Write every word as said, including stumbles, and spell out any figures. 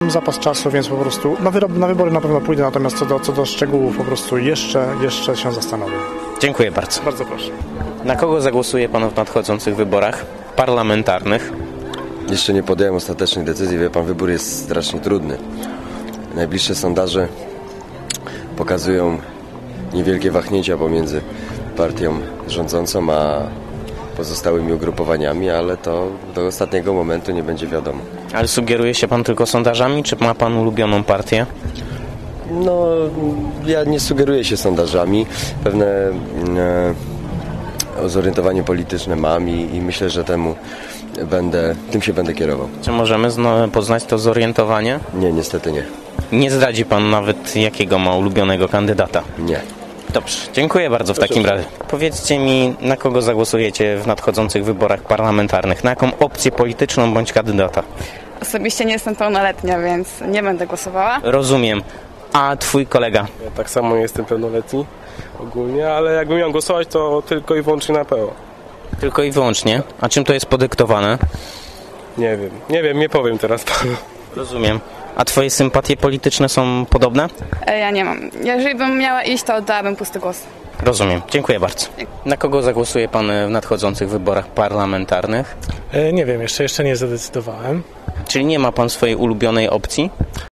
Zapas czasu, więc po prostu na, wyrob, na wybory na pewno pójdę, natomiast co do, co do szczegółów po prostu jeszcze, jeszcze się zastanowię. Dziękuję bardzo. Bardzo proszę. Na kogo zagłosuje pan w nadchodzących wyborach parlamentarnych? Jeszcze nie podjąłem ostatecznej decyzji, wie pan, wybór jest strasznie trudny. Najbliższe sondaże pokazują niewielkie wahnięcia pomiędzy partią rządzącą a pozostałymi ugrupowaniami, ale to do ostatniego momentu nie będzie wiadomo. Ale sugeruje się pan tylko sondażami, czy ma pan ulubioną partię? No, ja nie sugeruję się sondażami. Pewne e, zorientowanie polityczne mam i, i myślę, że temu będę, tym się będę kierował. Czy możemy zno- poznać to zorientowanie? Nie, niestety nie. Nie zdradzi pan nawet, jakiego ma ulubionego kandydata. Nie. Dobrze, dziękuję bardzo w takim razie. Powiedzcie mi, na kogo zagłosujecie w nadchodzących wyborach parlamentarnych? Na jaką opcję polityczną bądź kandydata? Osobiście nie jestem pełnoletnia, więc nie będę głosowała. Rozumiem. A twój kolega? Ja tak samo nie jestem pełnoletni ogólnie, ale jakbym miał głosować, to tylko i wyłącznie na P O. Tylko i wyłącznie. A czym to jest podyktowane? Nie wiem, nie wiem, nie powiem teraz panu. Rozumiem. A twoje sympatie polityczne są podobne? E, Ja nie mam. Jeżeli bym miała iść, to oddałabym pusty głos. Rozumiem. Dziękuję bardzo. Na kogo zagłosuje pan w nadchodzących wyborach parlamentarnych? E, nie wiem, jeszcze, jeszcze nie zadecydowałem. Czyli nie ma pan swojej ulubionej opcji?